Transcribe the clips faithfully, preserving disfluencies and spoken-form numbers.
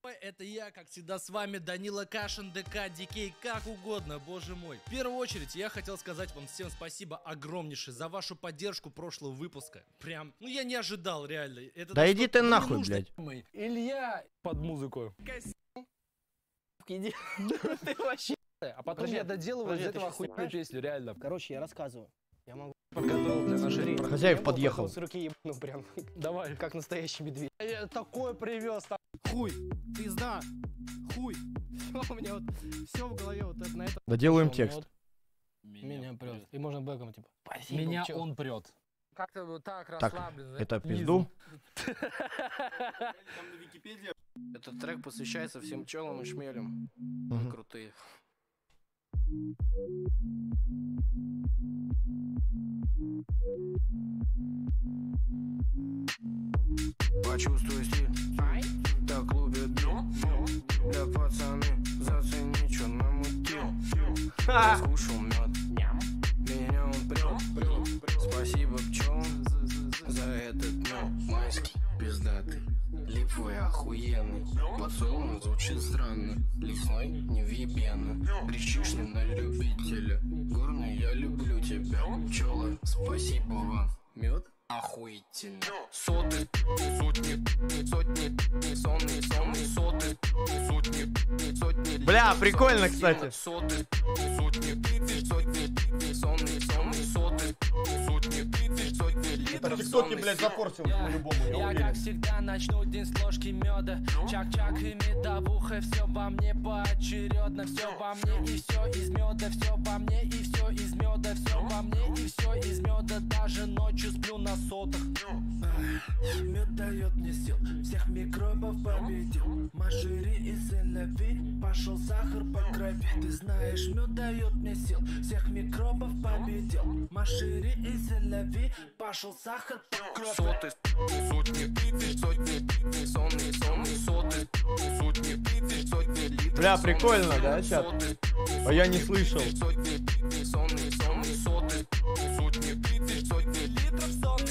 Это я, как всегда, с вами Данила Кашин, ДК, Дикей, как угодно, боже мой. В первую очередь, я хотел сказать вам всем спасибо огромнейшее за вашу поддержку прошлого выпуска. Прям, ну я не ожидал, реально. Это да то, иди что, ты ну, нахуй, нужно... блядь. Илья под музыку. Иди. Ты вообще... А потом я доделываю из этого охуенную песню, реально. Короче, я рассказываю. Я могу Подготовил для нашей речи. Хозяев подъехал. с руки ебану прям. Давай. Как настоящий медведь. Я такое привез. Там. Хуй, пизда, хуй. Все, у меня вот все в голове вот это на это. Доделаем текст. Меня прет. И можно бэком типа. Спасибо, Меня чё? он прет. Как-то вот так Так, расслабленно. это пизду. Этот трек посвящается всем пчелам и шмелям. Мгм. Крутые. Почувствуй стиль, так любят бить. Да пацаны, зацени, чё намутил. Я скушал мед, меня он прет. Спасибо пчелам за этот мед. Майский, пиздатый, липовый охуенный. Поцелуй звучит странно, лесной невъебенно. Кричишный на любителя, горный я люблю тебя. Пчелы, спасибо вам, мед охуительно. Соты, не сотни, не сотни, не сонные, сонные соты, не сотни, не сотни. Бля, прикольно, кстати. Соты, не сотни, не сотни, не сонные, сонные соты, не сотни, не сотни литров. блядь, запортил по-любому, Я, как всегда, начну день с ложки меда. Чак-чак и медовуха, все во мне поочередно. Все во мне и все из меда, все во мне и все из меда, все во мне и все из меда. Даже ночью сплю на сотах. Мед дает мне сил, всех микробов победил. Машири и селяви, пошел сахар по крови. Ты знаешь, мед дает мне сил, всех микробов победил. Машири и селяви, пошел сахар по крови. Соты, не сотни, не сотни, не сонные, сонные соты, не сотни, не сотни литров. Бля, прикольно, да, чат? А я не слышал. Сотни, не сонные, сонные соты, не сотни, не сотни литров сонных.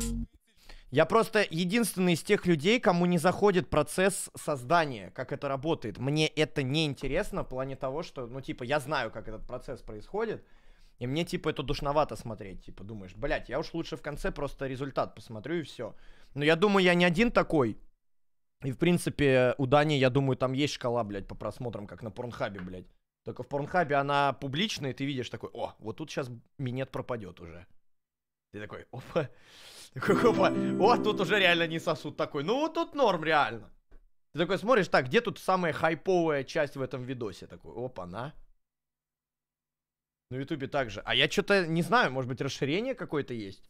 Я просто единственный из тех людей, кому не заходит процесс создания, как это работает. Мне это не интересно в плане того, что, ну, типа, я знаю, как этот процесс происходит, и мне, типа, это душновато смотреть. Типа, думаешь, блядь, я уж лучше в конце просто результат посмотрю и все. Но я думаю, я не один такой. И, в принципе, у Дани, я думаю, там есть шкала, блядь, по просмотрам, как на Порнхабе, блядь. Только в Порнхабе она публичная, и ты видишь такой, о, вот тут сейчас минет пропадет уже. Ты такой, опа, такой, опа, о, тут уже реально не сосуд такой, ну вот тут норм реально. Ты такой смотришь, так, где тут самая хайповая часть в этом видосе? Такой, опа, на. На ютубе также. А я что-то не знаю, может быть расширение какое-то есть?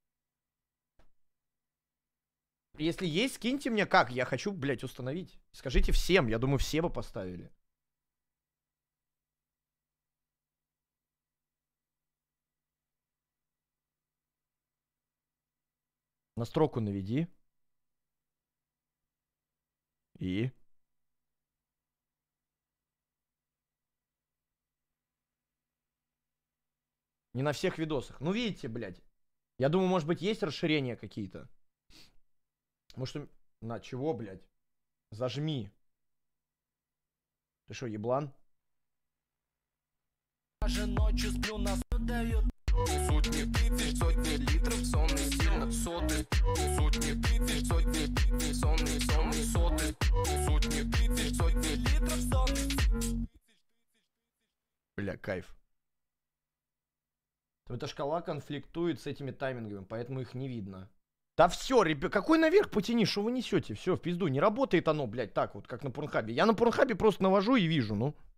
Если есть, скиньте мне как, я хочу, блядь, установить. Скажите всем, я думаю, все бы поставили. На строку наведи. И? Не на всех видосах. Ну, видите, блядь. Я думаю, может быть, есть расширения какие-то. Может, на чего, блядь? Зажми. Ты что, еблан? Даже ночью сплю на дает. Сотни, сотни литров сонные сильно соты. Сотни, сотни, сонные, сонные соты. Сотни, сотни литров сонных. Бля, кайф. Эта шкала конфликтует с этими таймингами, поэтому их не видно. Да все, ребят, какой наверх потяни, что вы несете? Все, в пизду, не работает оно, блядь, так вот, как на Порнхабе. Я на Порнхабе просто навожу и вижу, ну.